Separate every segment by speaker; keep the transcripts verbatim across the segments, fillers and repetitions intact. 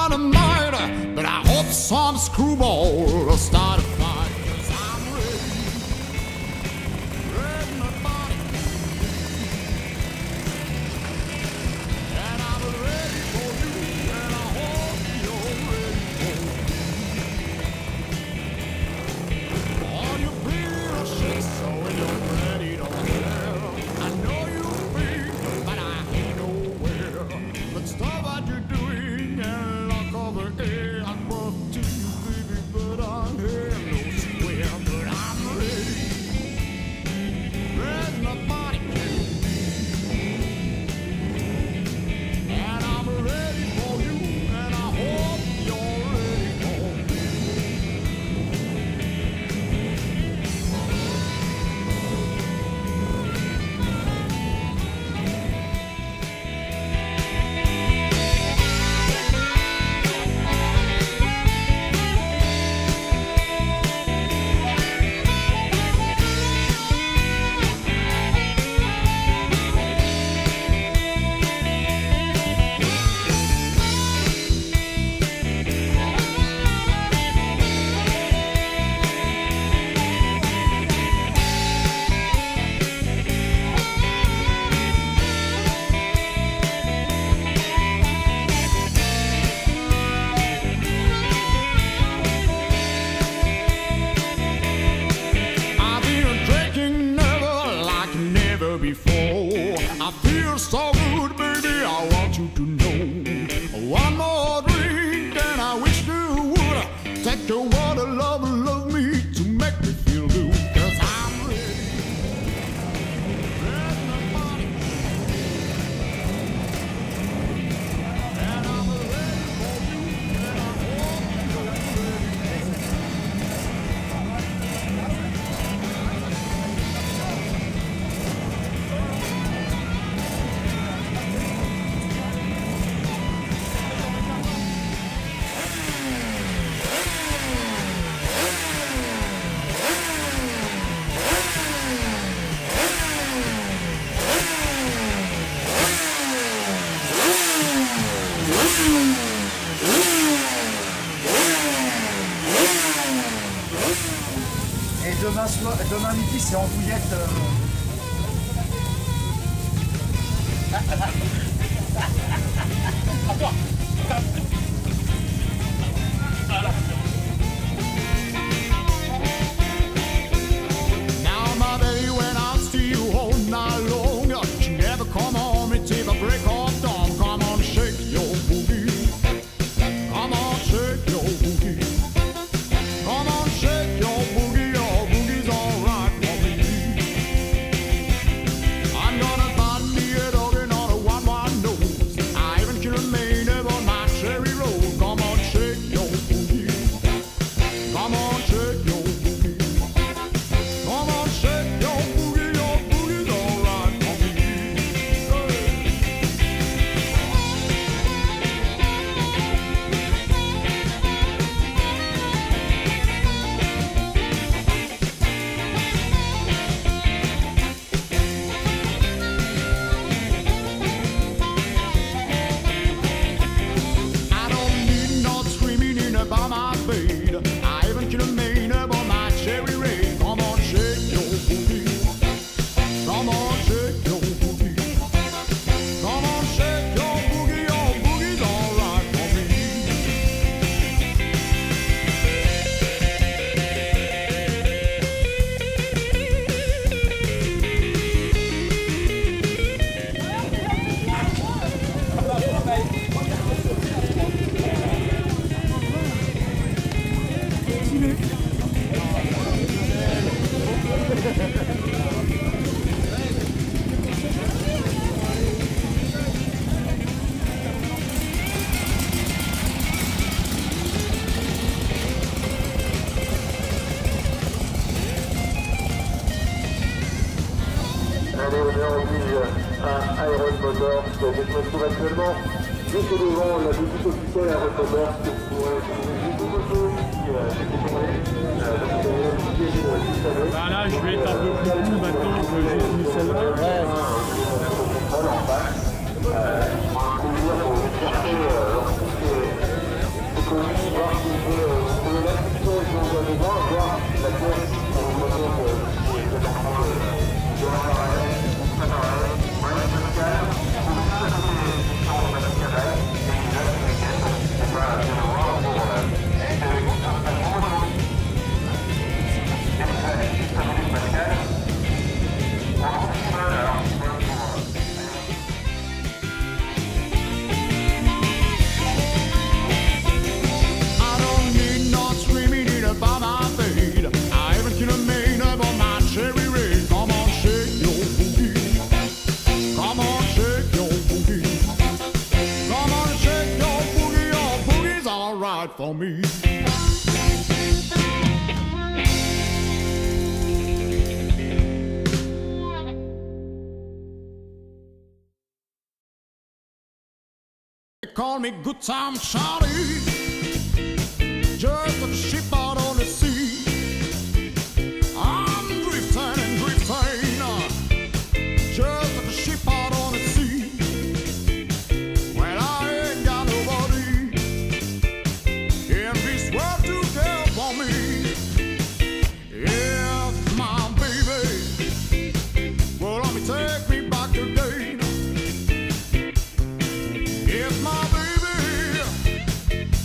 Speaker 1: dynamite, but I hope some screwball will start a fight. 'Cause I'm ready, ready my body, and I'm ready for you, and I hope you're ready for me. All you feel shit, so when you're ready, don't care. I know you feel, but I ain't nowhere. But stop what you're doing and look over here. I'm up to you, baby, but I'm here no square. But I'm ready, ready my body, and I'm ready for you, and I hope you're ready for me. I've been drinking never like never before. I feel so good, baby, I want you to know. One more drink and I wish you would take your water, love, love me to make me feel good. 'Cause I'm ready, ready my body, and I'm ready for you, and I hope you're ready.
Speaker 2: Et demain soir, demain midi, c'est en bouillette. euh,
Speaker 1: Now, my baby, when I see you all night long, you never come home until the break of dawn. Come on, shake your booty. Come on, shake your booty. Come on, shake your booty. Your boogie's alright for me. I'm gonna find me a dog and on a one-one nose. I even kill a man on my cherry road. Come on, shake your booty. Come on, shake your booty. Come on, shake your booty, your boogie's alright for me. I don't need no screaming in about my bed. I even kill a man about my cherry red. Come on, shake your booty. Come on, shake your booty. Come on, shake your boogie, your boogie's alright for me.
Speaker 3: Allez, on est en ville à Iron Motors. Donc, je me trouve actuellement juste devant la boutique officielle Iron Motors que vous pourrez trouver juste au moto qui est tourné. Donc, vous avez la boutique de Nissan.
Speaker 4: Bah là, je vais être un peu plus cool maintenant que j'ai mis celle-là.
Speaker 3: Contrôle en face. Euh, pour vous dire, pour vous chercher lorsque
Speaker 1: For me. They call me good time Charlie, just like a ship out on the sea. I'm drifting and drifting, just like a ship out on the sea. Well, I ain't got nobody in this world to care for me. If my baby will let me take me back again. If my baby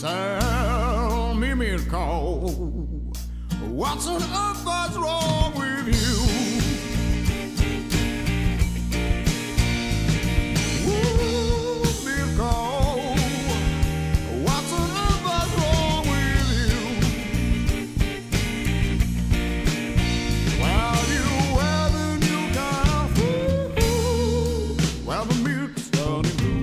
Speaker 1: Tell me, Mirko, what's on earth that's wrong with you? Ooh, Mirko, what's on earth that's wrong with you? Well, you wear the new kind of fool. Well, the milk's turning blue.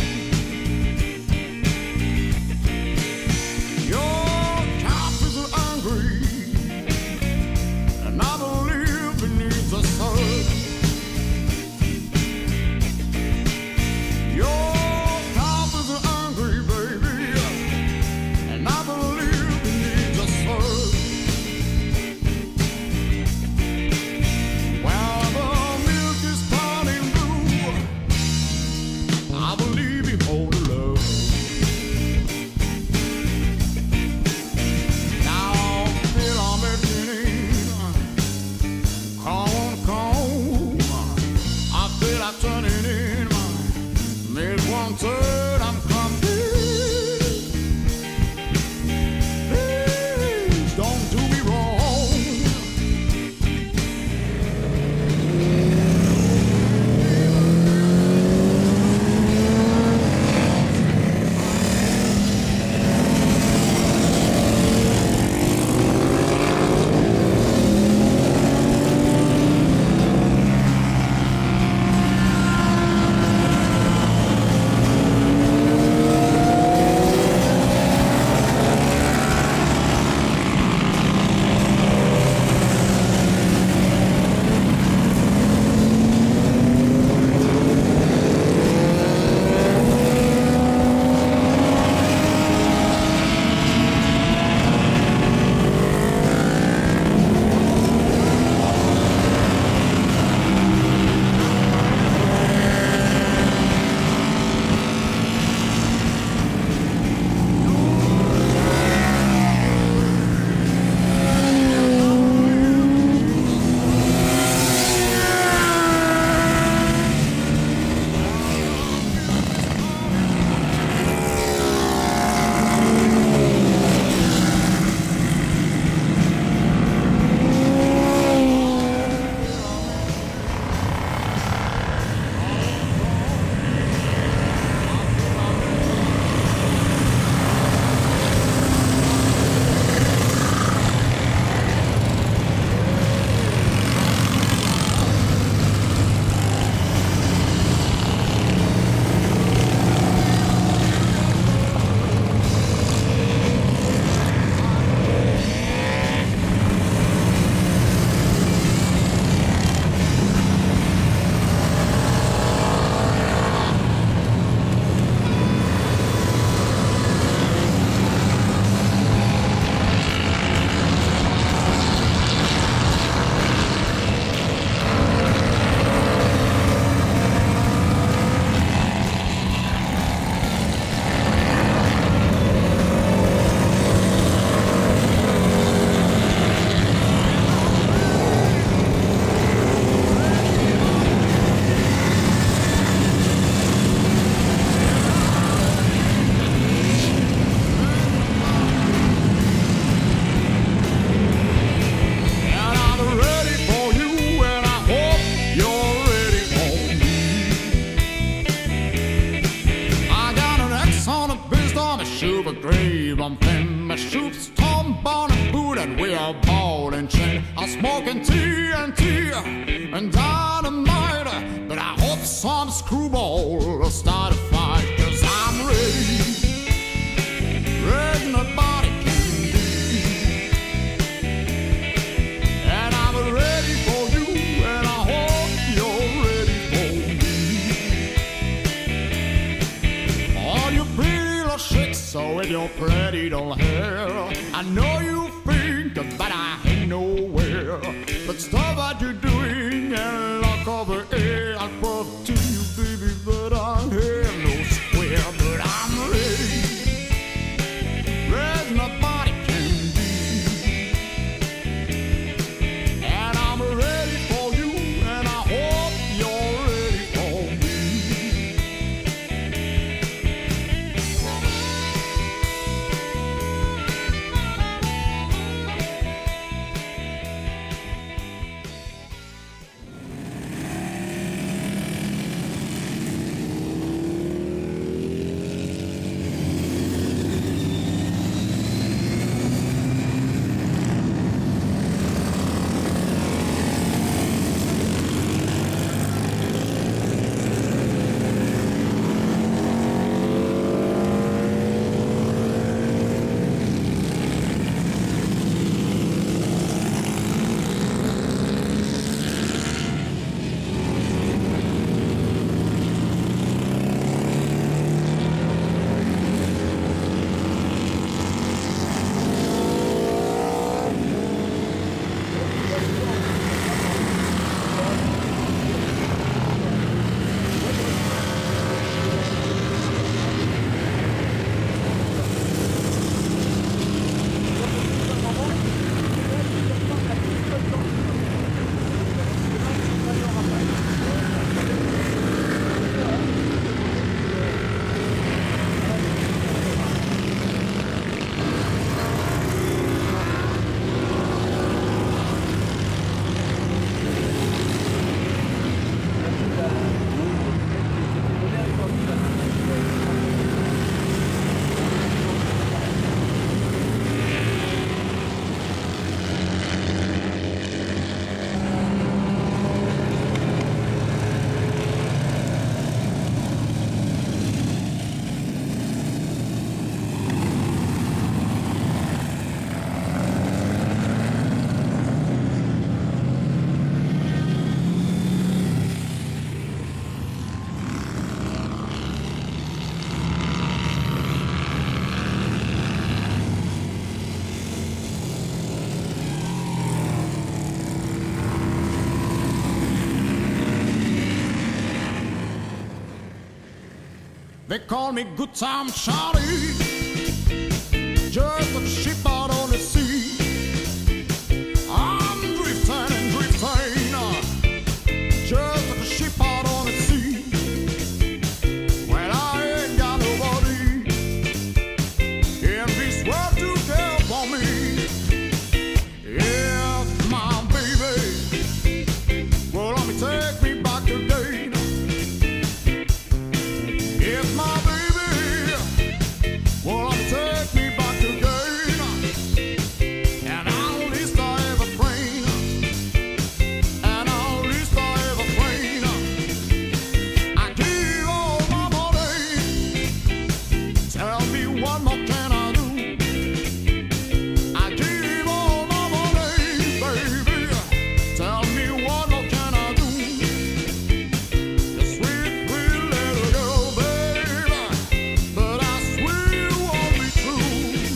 Speaker 1: Smoking T N T and dynamite, but I hope some screwball will start a fight, 'cause I'm ready, ready nobody can be, and I'm ready for you, and I hope you're ready for me. All you pretty little chicks, so with your pretty little hair, I know you think that I ain't nowhere, but stop what you're doing and look over here. I'll prove to you, baby, that I have no square, but I'm ready, ready nobody can be, and I'm ready for you, and I hope you're ready for me. They call me Good Time Charlie, just like a ship out on the sea. I'm drifting and drifting, just like a ship out on the sea. Well, I ain't got nobody in this world to care for me. If my baby will let me take me back again. If my baby will let me take me back again, and I'll least I ever prayed, and I'll least I ever prayed, I give all my money. Tell me what more can I do? I give all my money, baby. Tell me what more can I do? The sweet, sweet little girl, baby, but I swear you won't be true.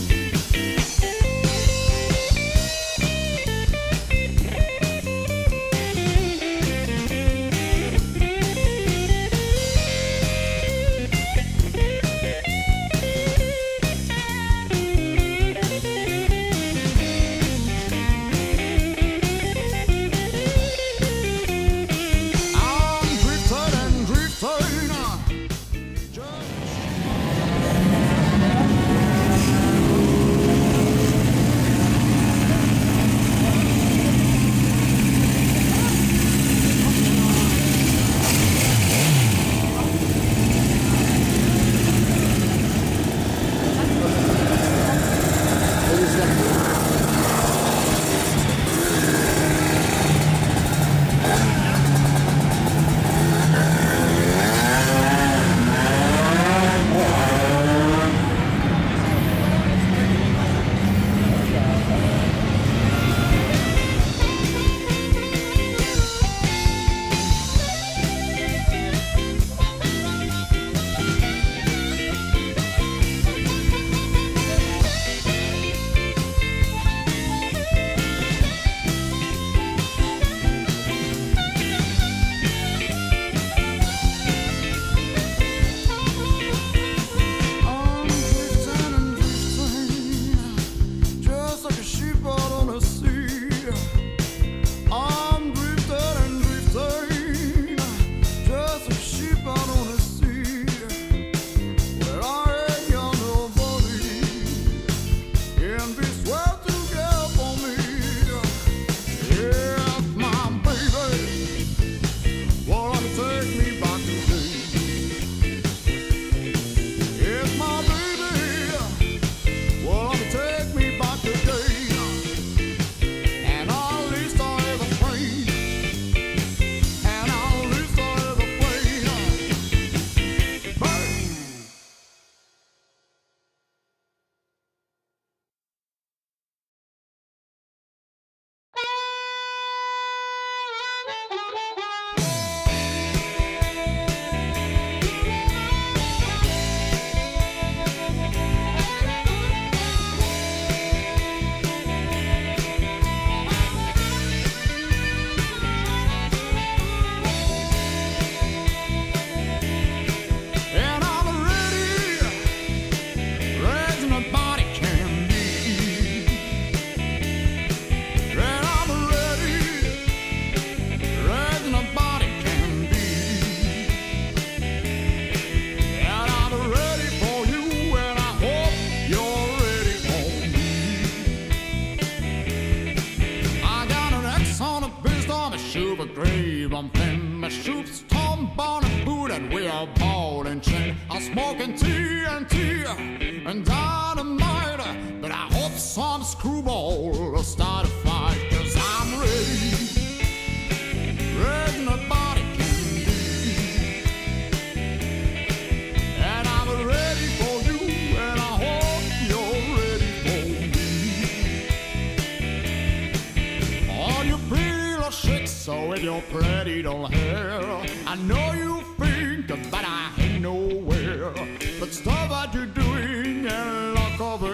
Speaker 1: I'm drifting and drifting, just I'm drifting and drifting, just like a ship out on the sea. I'm drifting and drifting, just like a ship out on the sea. Well, I ain't got nobody in this world to care for me. If my baby will let me take me back again. If my baby will let me take me back again, and I'll least I ever prayed, and I'll least I ever prayed, bang. And I'm ready, ready nobody can be. And I'm ready, ready nobody can be. And I'm ready for you, and I hope you're ready for me. I got an X on a beast on my shoe, a grave on thin. My shoes stomp on a boot, and we are ball and chain. I'm smoking T N T and dynamite, but I hope some screwball will start a fight, 'cause I'm ready, ready nobody can be. And I'm ready for you, and I hope you're ready for me. All you pretty little chicks, so with your pretty little hair, I know you think that I ain't nowhere, but stop what you're doing and look over